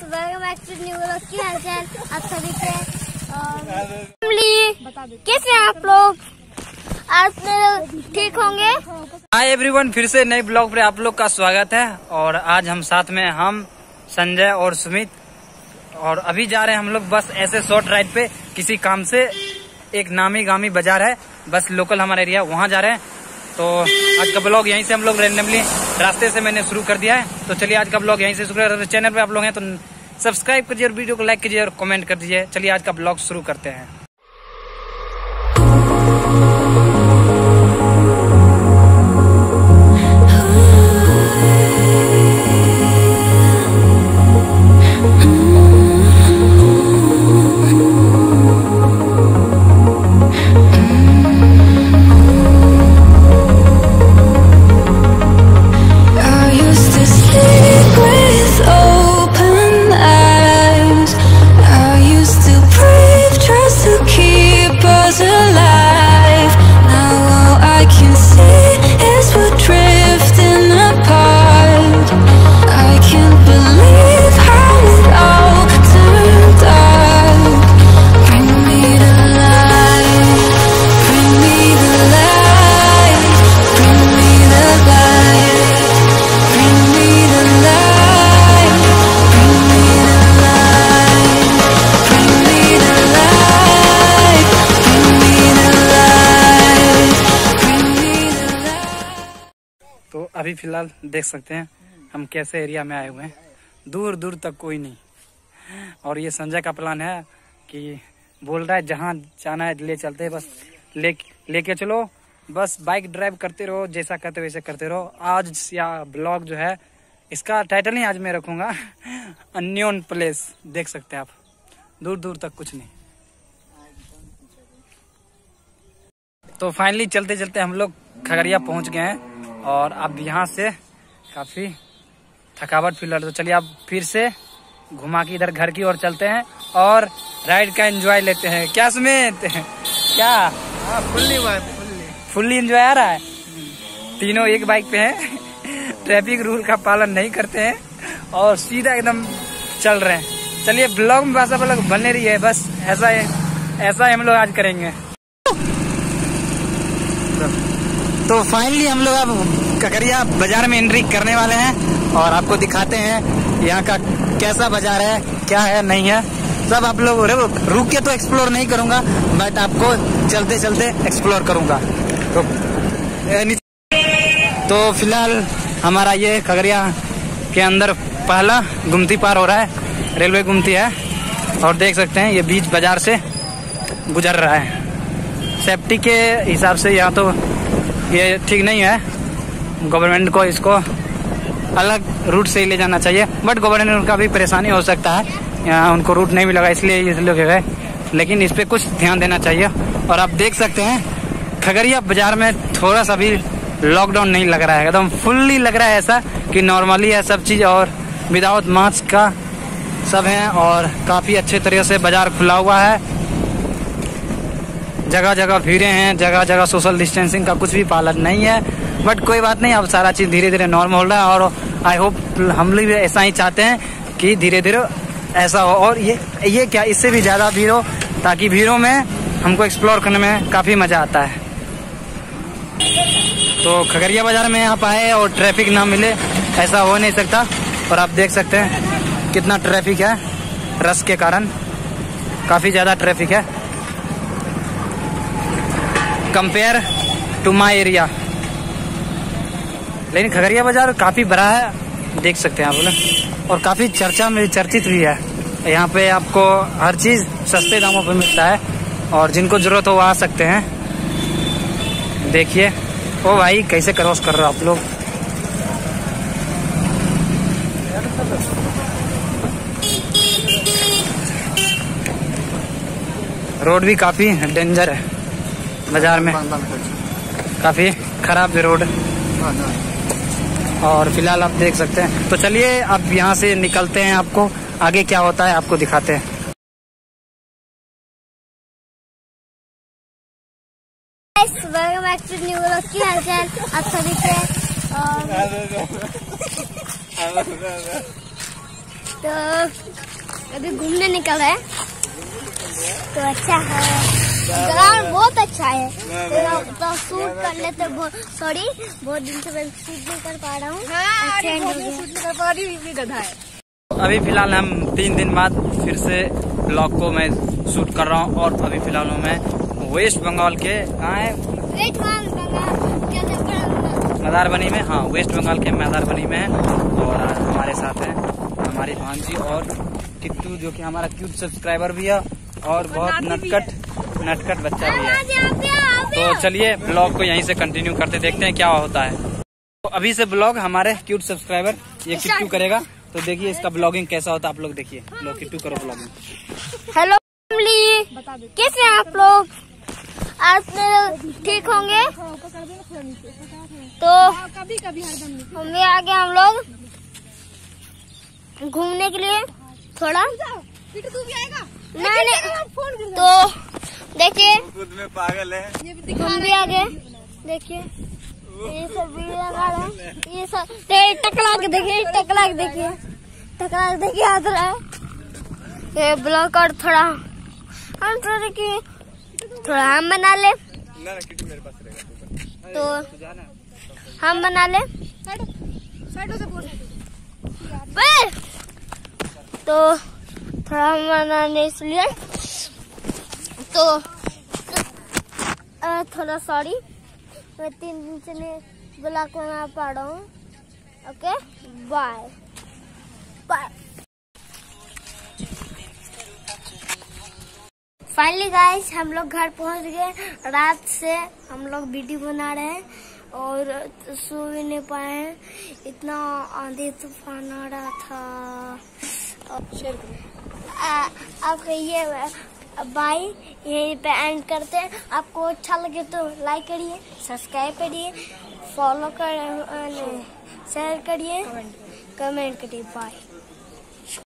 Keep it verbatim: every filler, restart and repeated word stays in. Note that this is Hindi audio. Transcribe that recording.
Welcome back to new vlog की हालचाल आप सभी के। कैसे हैं आप लोग? आज ठीक होंगे? हाय एवरीवन, फिर से नए ब्लॉग पे आप लोग का स्वागत है। और आज हम साथ में हम संजय और सुमित, और अभी जा रहे हैं हम लोग बस ऐसे शॉर्ट राइड पे किसी काम से। एक नामी गामी बाजार है बस लोकल हमारा एरिया, वहाँ जा रहे हैं। तो आज का ब्लॉग यहीं से हम लोग रैंडमली रास्ते से मैंने शुरू कर दिया है। तो चलिए आज का ब्लॉग यहीं से शुरू कर। चैनल पे आप लोग हैं तो सब्सक्राइब कीजिए और वीडियो को लाइक कीजिए और कमेंट कर दीजिए। चलिए आज का ब्लॉग शुरू करते हैं। तो अभी फिलहाल देख सकते हैं हम कैसे एरिया में आए हुए हैं, दूर दूर तक कोई नहीं। और ये संजय का प्लान है कि बोल रहा है जहाँ जाना है ले चलते हैं, बस ले लेके चलो, बस बाइक ड्राइव करते रहो, जैसा करते वैसे करते रहो। आज या ब्लॉग जो है इसका टाइटल ही आज मैं रखूंगा अननोन प्लेस। देख सकते हैं आप, दूर दूर तक कुछ नहीं। तो फाइनली चलते चलते हम लोग खगड़िया पहुंच गए हैं और अब यहाँ से काफी थकावट फील हो रही है। तो चलिए अब फिर से घुमा के इधर घर की ओर चलते हैं और राइड का एंजॉय लेते हैं। क्या सुमित, क्या फुल्ली फुल्ली एंजॉय आ रहा है? तीनों एक बाइक पे हैं, ट्रैफिक रूल का पालन नहीं करते हैं और सीधा एकदम चल रहे हैं। चलिए ब्लॉग में बस आप लोग बने रही है, बस ऐसा है, ऐसा हम लोग आज करेंगे। तो फाइनली हम लोग अब खगड़िया बाजार में एंट्री करने वाले हैं और आपको दिखाते हैं यहाँ का कैसा बाजार है, क्या है नहीं है, सब आप लोग रुक के तो एक्सप्लोर नहीं करूंगा, बट आपको चलते चलते एक्सप्लोर करूंगा। तो तो फिलहाल हमारा ये खगड़िया के अंदर पहला गुमती पार हो रहा है, रेलवे गुमती है। और देख सकते हैं ये बीच बाजार से गुजर रहा है। सेफ्टी के हिसाब से यहाँ तो ये ठीक नहीं है, गवर्नमेंट को इसको अलग रूट से ही ले जाना चाहिए, बट गवर्नमेंट का भी परेशानी हो सकता है, यहाँ उनको रूट नहीं मिला इसलिए इस लोग गए, लेकिन इस पे कुछ ध्यान देना चाहिए। और आप देख सकते हैं खगड़िया बाजार में थोड़ा सा भी लॉकडाउन नहीं लग रहा है, एकदम फुल्ली लग रहा है ऐसा कि नॉर्मली है सब चीज और विदाउट मास्क का सब है। और काफी अच्छे तरीके से बाजार खुला हुआ है, जगह जगह भीड़े हैं, जगह जगह सोशल डिस्टेंसिंग का कुछ भी पालन नहीं है, बट कोई बात नहीं, अब सारा चीज धीरे धीरे नॉर्मल हो रहा है। और आई होप हम लोग भी ऐसा ही चाहते हैं कि धीरे धीरे ऐसा हो और ये ये क्या इससे भी ज्यादा भीड़ हो, ताकि भीड़ों में हमको एक्सप्लोर करने में काफी मजा आता है। तो खगड़िया बाजार में आप आए और ट्रैफिक ना मिले ऐसा हो नहीं सकता। और आप देख सकते हैं कितना ट्रैफिक है, रश के कारण काफी ज्यादा ट्रैफिक है कंपेयर टू माई एरिया। लेकिन खगड़िया बाजार काफी बड़ा है, देख सकते हैं आप बोले, और काफी चर्चा में चर्चित भी है। यहाँ पे आपको हर चीज सस्ते दामों पे मिलता है और जिनको जरूरत हो वो आ सकते हैं। देखिए ओ भाई कैसे क्रॉस कर रहे हो आप लोग। रोड भी काफी डेंजर है, बाजार में काफी खराब भी रोड। और फिलहाल आप देख सकते हैं। तो चलिए अब यहाँ से निकलते हैं, आपको आगे क्या होता है आपको दिखाते हैं। Welcome back to new vlog की हालचाल आप सभी के। तो अभी घूमने निकल रहे हैं, तो अच्छा है, ग्राउंड बहुत अच्छा है। तो, तो शूट कर लेते, सॉरी बहुत दिन से मैं शूट नहीं कर पा रहा हूँ। अभी फिलहाल हम तीन दिन बाद फिर से ब्लॉग को मैं शूट कर रहा हूँ, और अभी फिलहाल मैं वेस्ट बंगाल के कहाँ है, वेस्ट बंगाल मदारबनी में। हाँ, वेस्ट बंगाल के मदारबनी में है। और हमारे साथ है हमारी भांजी और किट्टू, जो कि हमारा क्यूट सब्सक्राइबर भी है और बहुत नटखट नटखट बच्चा भी है। तो चलिए ब्लॉग को यहीं से कंटिन्यू करते, देखते हैं क्या होता है। तो अभी से ब्लॉग हमारे क्यूट सब्सक्राइबर ये किट्टू करेगा, तो देखिए इसका ब्लॉगिंग कैसा होता है। आप लोग देखिए, लो किट्टू करो ब्लॉगिंग। हेलो फैमिली, कैसे हैं आप लोग? आज मेरे ठीक होंगे? तो हम भी आ गए, हम लोग घूमने के लिए थोड़ा। नहीं नहीं, तो देखिए पागल है, हम भी आ गए। देखिए ये सब वीडियो लगा रहे हैं, ये सब टकला के देखिए, टकला के देखिए, टकला के देखिए आ रहा है ये ब्लॉग। और थोड़ा हम थोड़ा कि थोड़ा हम बना ले, तो हम बना ले तो थोड़ा हम बनाने, इसलिए तो थोड़ा सॉरी, मैं तीन दिन से नहीं ब्लॉग बना पा रहा हूँ। Okay, bye bye. Finally guys, हम लोग घर पहुंच गए। रात से हम लोग वीडियो बना रहे हैं और सो भी नहीं पाए हैं, इतना आंधी तूफान आ रहा था। अब ये बाय, यहीं पे एंड करते हैं। आपको अच्छा लगे तो लाइक करिए, सब्सक्राइब करिए, फॉलो कर, शेयर करिए, कमेंट करिए। बाय।